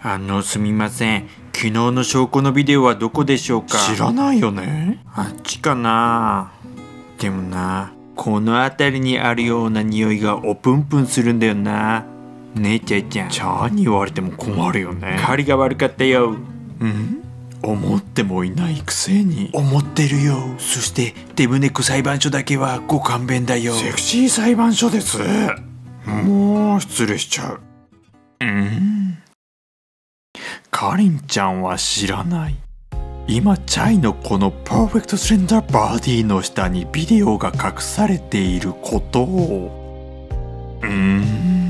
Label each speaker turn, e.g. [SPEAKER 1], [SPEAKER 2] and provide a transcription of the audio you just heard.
[SPEAKER 1] すみません。昨日の証拠のビデオはどこでしょうか？
[SPEAKER 2] 知らないよね。
[SPEAKER 1] あっちかな。でもな、この辺りにあるような匂いがおぷんぷんするんだよな。ねえちゃいちゃん。
[SPEAKER 2] ちゃーに言われても困るよね。
[SPEAKER 1] 狩りが悪かったよ。
[SPEAKER 2] 思ってもいないくせに。
[SPEAKER 1] 思ってるよ。そして手舟区裁判所だけはご勘弁だよ。
[SPEAKER 2] セクシー裁判所です。もう失礼しちゃう。かりんちゃんは知らない。今チャイのこのパーフェクトスレンダーバディの下にビデオが隠されていることを。